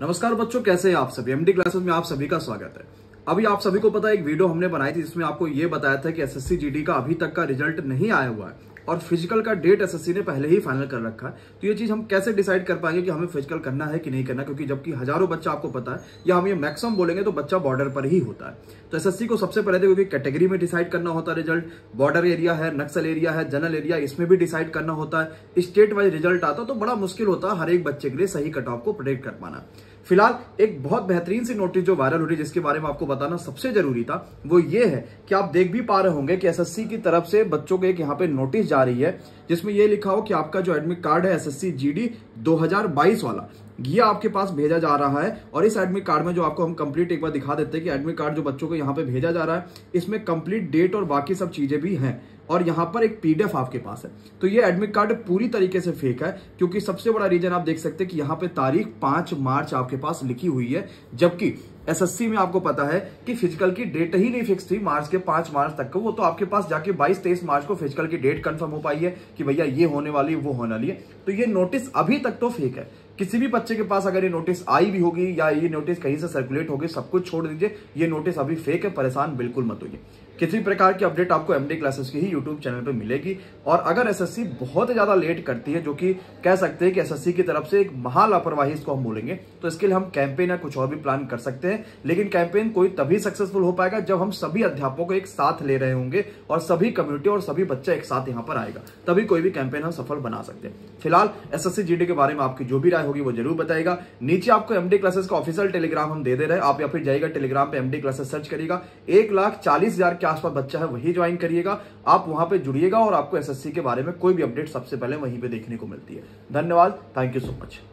नमस्कार बच्चों, कैसे हैं आप सभी। एमडी क्लासेस में आप सभी का स्वागत है। अभी आप सभी को पता है, एक वीडियो हमने बनाई थी जिसमें आपको ये बताया था कि एसएससी जीडी का अभी तक का रिजल्ट नहीं आया हुआ है और फिजिकल का डेट एसएससी ने पहले ही फाइनल कर रखा है। तो ये चीज हम कैसे डिसाइड कर पाएंगे कि हमें फिजिकल करना है कि नहीं करना, क्योंकि जबकि हजारों बच्चा आपको पता है, या हम ये मैक्सिमम बोलेंगे तो बच्चा बॉर्डर पर ही होता है। तो एसएससी को सबसे पहले क्योंकि कैटेगरी में डिसाइड करना होता है रिजल्ट, बॉर्डर एरिया है, नक्सल एरिया है, जनरल एरिया, इसमें भी डिसाइड करना होता है। स्टेट वाइज रिजल्ट आता तो बड़ा मुश्किल होता है हर एक बच्चे के लिए सही कट ऑफ को प्रेडिक्ट कर पाना। फिलहाल एक बहुत बेहतरीन सी नोटिस जो वायरल हो रही है, जिसके बारे में आपको बताना सबसे जरूरी था, वो ये है कि आप देख भी पा रहे होंगे कि एसएससी की तरफ से बच्चों को एक यहाँ पे नोटिस जा रही है जिसमें ये लिखा हो कि आपका जो एडमिट कार्ड है एसएससी जीडी 2022 वाला, ये आपके पास भेजा जा रहा है। और इस एडमिट कार्ड में जो आपको हम कंप्लीट एक बार दिखा देते हैं कि एडमिट कार्ड जो बच्चों को यहाँ पे भेजा जा रहा है, इसमें कंप्लीट डेट और बाकी सब चीजें भी हैं और यहाँ पर एक पीडीएफ आपके पास है। तो ये एडमिट कार्ड पूरी तरीके से फेक है, क्योंकि सबसे बड़ा रीजन आप देख सकते हैं कि यहाँ पे तारीख 5 मार्च आपके पास लिखी हुई है, जबकि एसएससी में आपको पता है कि फिजिकल की डेट ही नहीं फिक्स थी मार्च के 5 मार्च तक को। वो तो आपके पास जाके 22-23 मार्च को फिजिकल की डेट कंफर्म हो पाई है कि भैया ये होने वाली वो होने वाली है। तो ये नोटिस अभी तक तो फेक है। किसी भी बच्चे के पास अगर ये नोटिस आई भी होगी या ये नोटिस कहीं से सर्कुलेट होगी, सब कुछ छोड़ दीजिए, ये नोटिस अभी फेक है, परेशान बिल्कुल मत होइए। किसी प्रकार की अपडेट आपको एमडी क्लासेस की ही यूट्यूब चैनल पे मिलेगी। और अगर एसएससी बहुत ज्यादा लेट करती है, जो कि कह सकते हैं कि एसएससी की तरफ से एक महा लापरवाही इसको हम बोलेंगे, तो इसके लिए हम कैंपेन या कुछ और भी प्लान कर सकते हैं। लेकिन कैंपेन कोई तभी सक्सेसफुल हो पाएगा जब हम सभी अध्यापकों को एक साथ ले रहे होंगे और सभी कम्युनिटी और सभी बच्चे एक साथ यहाँ पर आएगा, तभी कोई भी कैंपेन हम सफल बना सकते हैं। फिलहाल एसएससी जीडी के बारे में आपकी जो भी राय होगी वो जरूर बताएगा। नीचे आपको एमडी क्लासेस का ऑफिशियल टेलीग्राम हम दे रहे हैं, आप या फिर जाइएगा टेलीग्राम पे एमडी क्लासेस सर्च करिएगा। 1,40,000 के आसपास बच्चा है, वही ज्वाइन करिएगा, आप वहां पे जुड़िएगा और आपको एसएससी के बारे में कोई भी अपडेट सबसे पहले वहीं पे देखने को मिलती है। धन्यवाद, थैंक यू सो मच।